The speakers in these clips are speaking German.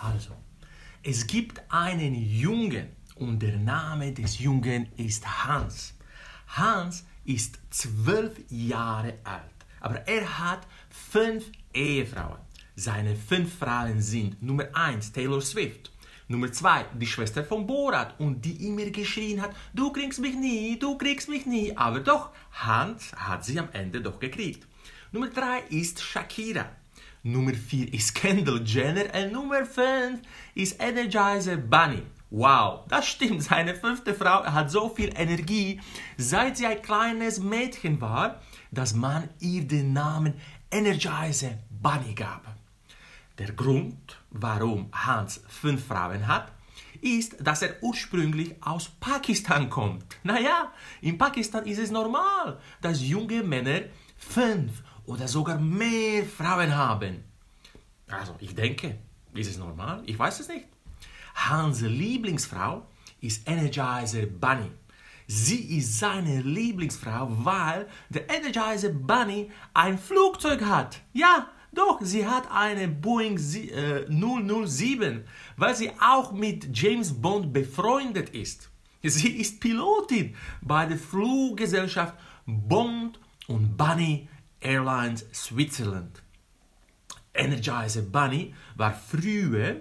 Also, es gibt einen Jungen und der Name des Jungen ist Hans. Hans ist 12 Jahre alt, aber er hat 5 Ehefrauen. Seine 5 Frauen sind Nummer 1 Taylor Swift, Nummer 2 die Schwester von Borat und die immer geschrien hat, du kriegst mich nie, aber doch, Hans hat sie am Ende doch gekriegt. Nummer 3 ist Shakira. Nummer 4 ist Kendall Jenner und Nummer 5 ist Energizer Bunny. Wow, das stimmt, seine 5. Frau hat so viel Energie, seit sie ein kleines Mädchen war, dass man ihr den Namen Energizer Bunny gab. Der Grund, warum Hans 5 Frauen hat, ist, dass er ursprünglich aus Pakistan kommt. Naja, in Pakistan ist es normal, dass junge Männer 5 oder sogar mehr Frauen haben. Also, ich denke, ist es normal? Ich weiß es nicht. Hans' Lieblingsfrau ist Energizer Bunny. Sie ist seine Lieblingsfrau, weil der Energizer Bunny ein Flugzeug hat. Ja, doch, sie hat eine Boeing 007, weil sie auch mit James Bond befreundet ist. Sie ist Pilotin bei der Fluggesellschaft Bond und Bunny Airlines Switzerland. Energizer Bunny war früher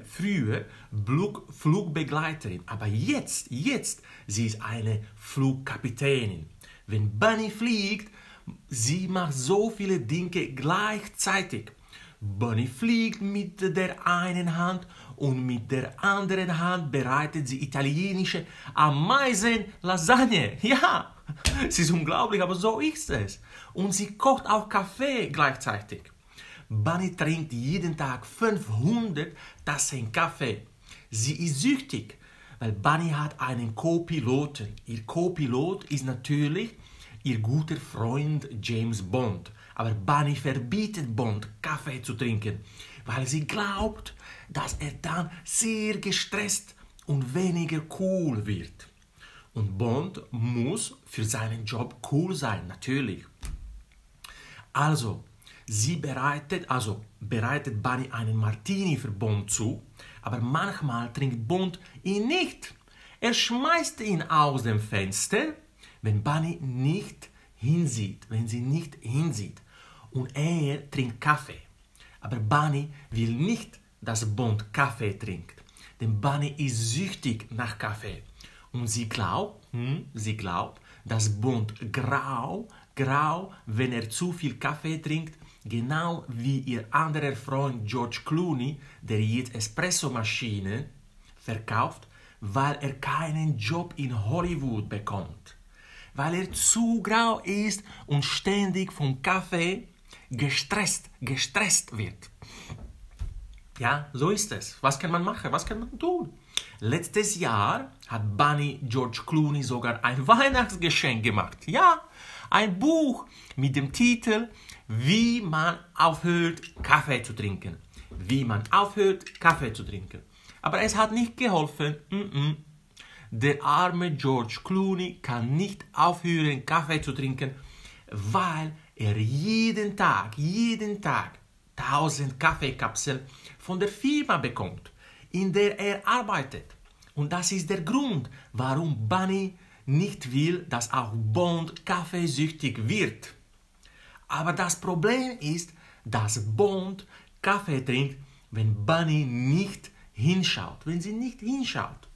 Flugbegleiterin, aber jetzt, sie ist eine Flugkapitänin. Wenn Bunny fliegt, sie macht so viele Dinge gleichzeitig. Bunny fliegt mit der einen Hand und mit der anderen Hand bereitet sie italienische Ameisen-Lasagne. Ja, es ist unglaublich, aber so ist es. Und sie kocht auch Kaffee gleichzeitig. Bunny trinkt jeden Tag 500 Tassen Kaffee. Sie ist süchtig, weil Bunny hat einen Co-Piloten. Ihr Co-Pilot ist natürlich ihr guter Freund James Bond. Aber Bunny verbietet Bond, Kaffee zu trinken, weil sie glaubt, dass er dann sehr gestresst und weniger cool wird. Und Bond muss für seinen Job cool sein, natürlich. Also bereitet Bunny einen Martini für Bond zu, aber manchmal trinkt Bond ihn nicht. Er schmeißt ihn aus dem Fenster, wenn Bunny nicht hinsieht, wenn sie nicht hinsieht. Und er trinkt Kaffee. Aber Bunny will nicht, dass Bond Kaffee trinkt. Denn Bunny ist süchtig nach Kaffee. Und sie glaubt, dass Bond grau, wenn er zu viel Kaffee trinkt, genau wie ihr anderer Freund George Clooney, der jetzt Espressomaschinen verkauft, weil er keinen Job in Hollywood bekommt. Weil er zu grau ist und ständig vom Kaffee gestresst wird. Ja, so ist es. Was kann man machen? Was kann man tun? Letztes Jahr hat Bunny George Clooney sogar ein Weihnachtsgeschenk gemacht. Ja, ein Buch mit dem Titel Wie man aufhört, Kaffee zu trinken. Wie man aufhört, Kaffee zu trinken. Aber es hat nicht geholfen. Der arme George Clooney kann nicht aufhören, Kaffee zu trinken, weil er jeden Tag 1000 Kaffeekapseln von der Firma bekommt, in der er arbeitet. Und das ist der Grund, warum Bunny nicht will, dass auch Bond kaffeesüchtig wird. Aber das Problem ist, dass Bond Kaffee trinkt, wenn Bunny nicht hinschaut, wenn sie nicht hinschaut.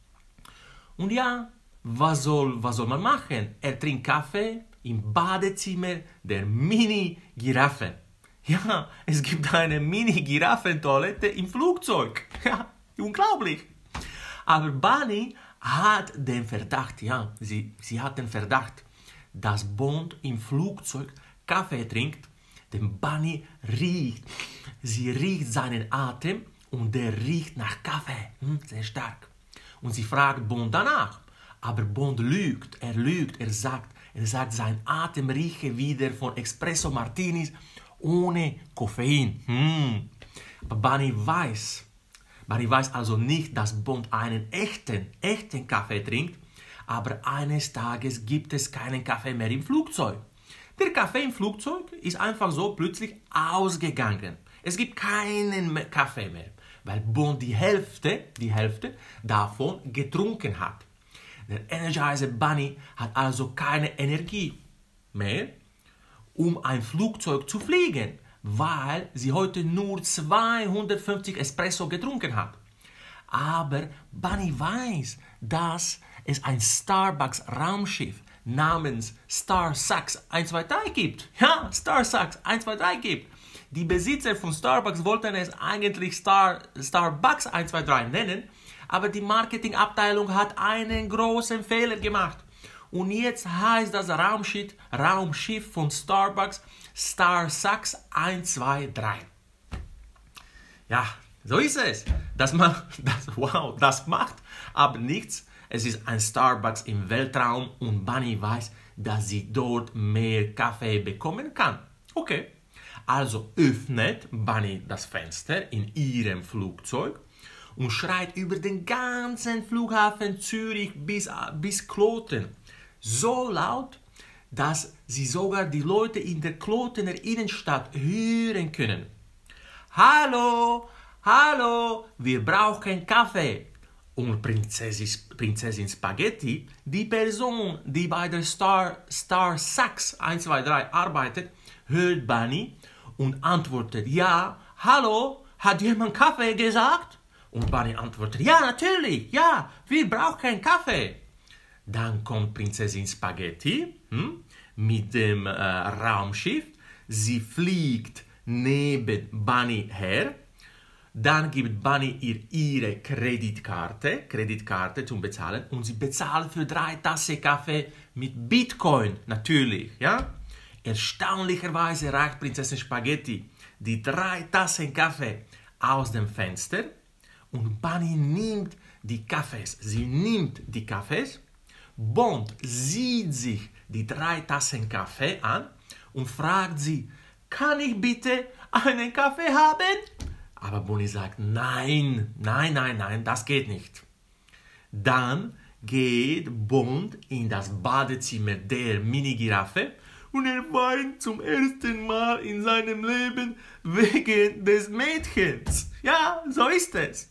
Und ja, was soll man machen? Er trinkt Kaffee im Badezimmer der Mini-Giraffe. Ja, es gibt eine Mini-Giraffentoilette im Flugzeug. Ja, unglaublich. Aber Bunny hat den Verdacht, sie hat den Verdacht, dass Bond im Flugzeug Kaffee trinkt, denn Bunny sie riecht seinen Atem und der riecht nach Kaffee, sehr stark. Und sie fragt Bond danach, aber Bond lügt, er sagt, sein Atem rieche wieder von Espresso Martinis ohne Koffein. Aber Bunny weiß also nicht, dass Bond einen echten Kaffee trinkt, aber eines Tages gibt es keinen Kaffee mehr im Flugzeug. Der Kaffee im Flugzeug ist einfach so plötzlich ausgegangen. Es gibt keinen Kaffee mehr. weil Bond die Hälfte davon getrunken hat. Der Energizer Bunny hat also keine Energie mehr, um ein Flugzeug zu fliegen, weil sie heute nur 250 Espresso getrunken hat. Aber Bunny weiß, dass es ein Starbucks-Raumschiff namens Starsucks 123 gibt. Ja, Starsucks 123 gibt. Die Besitzer von Starbucks wollten es eigentlich Starbucks 123 nennen, aber die Marketingabteilung hat einen großen Fehler gemacht. Und jetzt heißt das Raumschiff von Starbucks Starsucks 123. Ja, so ist es. Das macht aber nichts. Es ist ein Starbucks im Weltraum und Bunny weiß, dass sie dort mehr Kaffee bekommen kann. Okay, also öffnet Bunny das Fenster in ihrem Flugzeug und schreit über den ganzen Flughafen Zürich bis Kloten. So laut, dass sie sogar die Leute in der Klotener Innenstadt hören können. Hallo, hallo, wir brauchen Kaffee. Und Prinzessin Spaghetti, die Person, die bei der Starsucks 123 arbeitet, hört Bunny und antwortet, ja, hallo, hat jemand Kaffee gesagt? Und Bunny antwortet, ja, natürlich, ja, wir brauchen Kaffee. Dann kommt Prinzessin Spaghetti mit dem Raumschiff, sie fliegt neben Bunny her. Dann gibt Bunny ihr ihre Kreditkarte zum Bezahlen und sie bezahlt für 3 Tassen Kaffee mit Bitcoin, natürlich, ja. Erstaunlicherweise reicht Prinzessin Spaghetti die 3 Tassen Kaffee aus dem Fenster und Bunny nimmt die Kaffees. Sie nimmt die Kaffees, Bond sieht sich die 3 Tassen Kaffee an und fragt sie, kann ich bitte einen Kaffee haben? Aber Bunny sagt, nein, das geht nicht. Dann geht Bond in das Badezimmer der Mini-Giraffe und er weint zum ersten Mal in seinem Leben wegen des Mädchens. Ja, so ist es.